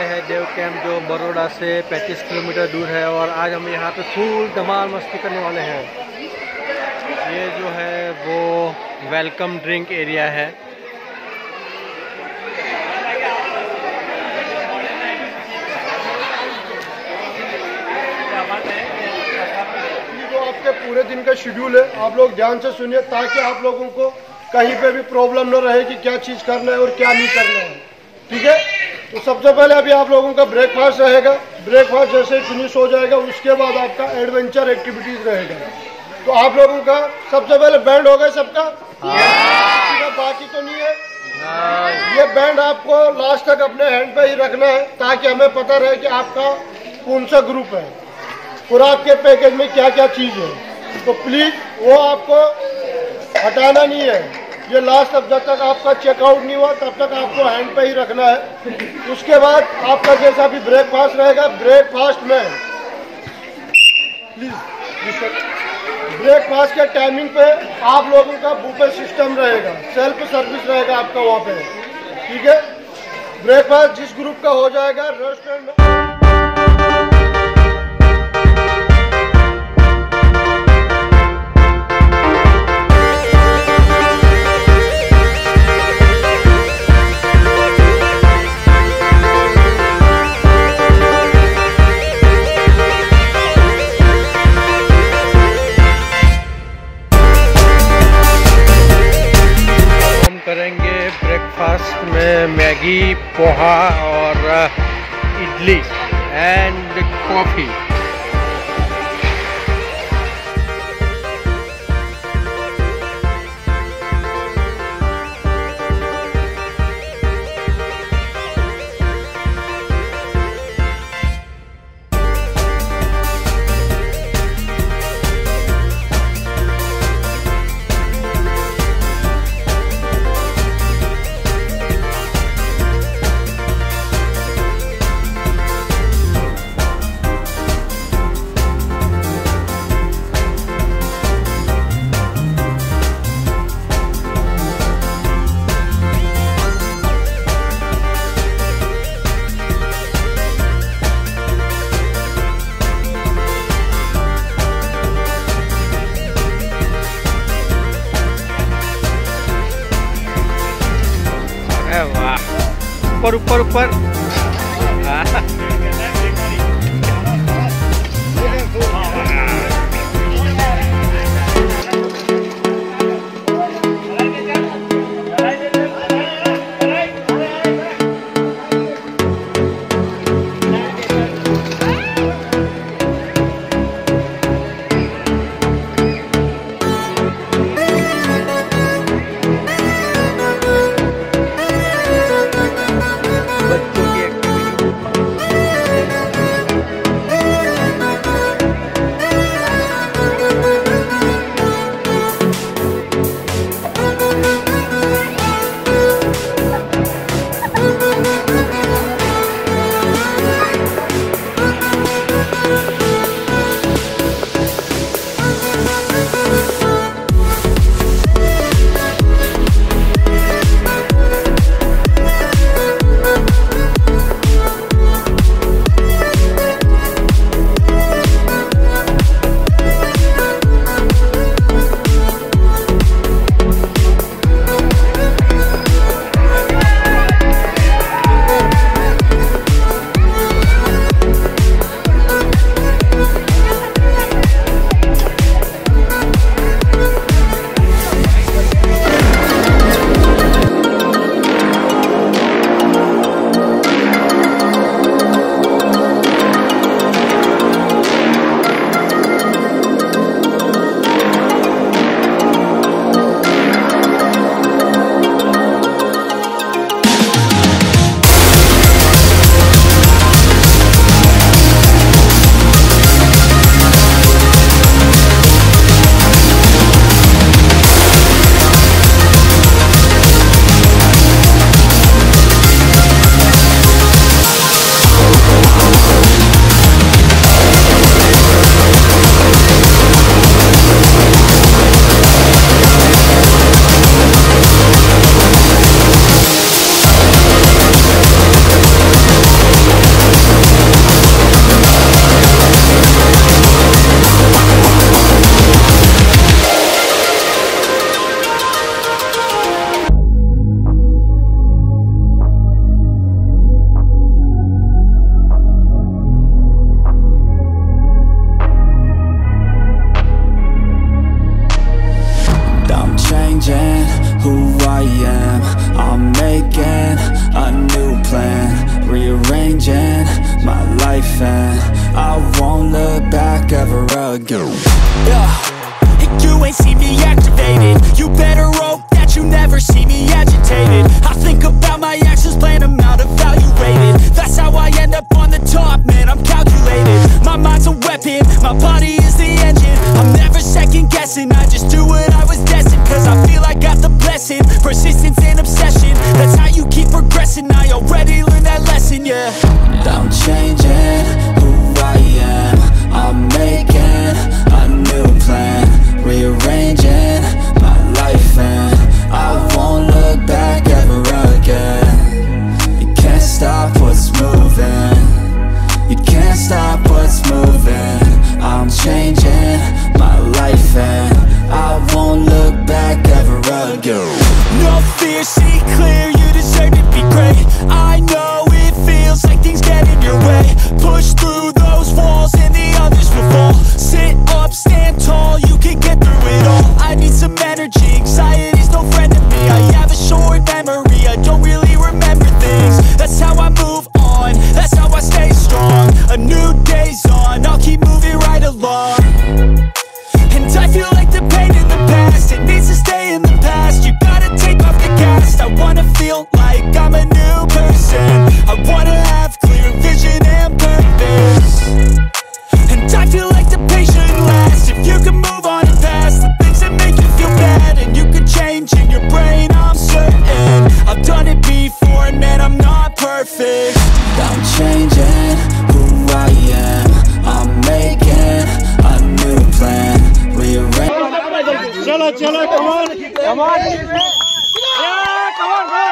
हैं देव कैंप, जो बड़ौदा से 35 किलोमीटर दूर है। और आज हम यहाँ पे फुल धमाल मस्ती करने वाले हैं। ये जो है वो वेलकम ड्रिंक एरिया है। आपके पूरे दिन का शेड्यूल है, आप लोग ध्यान से सुनिए ताकि आप लोगों को कहीं पे भी प्रॉब्लम न रहे कि क्या चीज़ करना है और क्या नहीं करना है। ठीक है, तो सबसे पहले अभी आप लोगों का ब्रेकफास्ट रहेगा। ब्रेकफास्ट जैसे फिनिश हो जाएगा उसके बाद आपका एडवेंचर एक्टिविटीज रहेगा। तो आप लोगों का सबसे पहले बैंड होगा सबका, बाकी तो नहीं है। ये बैंड आपको लास्ट तक अपने हैंड पे ही रखना है ताकि हमें पता रहे कि आपका कौन सा ग्रुप है और आपके पैकेज में क्या क्या चीज़ है। तो प्लीज़ वो आपको हटाना नहीं है। ये लास्ट तक जब तक आपका चेकआउट नहीं हुआ तब तक आपको हैंड पे ही रखना है। उसके बाद आपका जैसा भी ब्रेकफास्ट रहेगा, ब्रेकफास्ट में प्लीज ब्रेकफास्ट के टाइमिंग पे आप लोगों का बुफे सिस्टम रहेगा, सेल्फ सर्विस रहेगा आपका वहाँ पे। ठीक है, ब्रेकफास्ट जिस ग्रुप का हो जाएगा रेस्टोरेंट में करेंगे। ब्रेकफास्ट में मैगी, पोहा और इडली एंड कॉफ़ी। ऊपर ऊपर ऊपर बच्चों life and I won't look back ever again. Yeah, you ain't see me activated. You better hope that you never see me agitated. I think about my actions, plan them out, evaluated. That's how I end up on the top, man, I'm calculated. My mind's a weapon, my body is the engine. I'm never second guessing, I just do what I was destined. Cause I feel I got the blessing, persistence and obsession. That's how you keep progressing, I already learned that lesson, yeah. I'm changing who I am, I'm making a new plan, rearranging my life and I won't look back ever again. You can't stop what's moving, you can't stop what's moving. I'm changing my life and I won't look back ever again. No fear, see clear, you deserve to be great. I know it feels like things get in your way. Push through those walls and the others will fall. Sit up, stand tall, you can get through it all. I need some energy, anxiety's no friend to me. I have a short memory, I don't really remember things. That's how I move on, that's how I stay strong. A new day's on, I'll keep moving right along. And I feel like the pain in the past, it needs to stay in the past. You gotta take off the cast. I wanna feel like I'm a new person. I wanna have clear vision and purpose. And I feel like the pain shouldn't last. If you can move on and past the things that make you feel bad, and you can change in your brain, I'm certain. I've done it before and man, I'm not perfect. I'm changing who I am, I'm making a new plan, rearrange. Chalo, chalo, come on, come on. Yeah, come on, bro.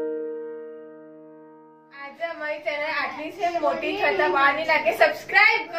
आज हमारी channel आटली से मोटी छता बहार नहीं लाके subscribe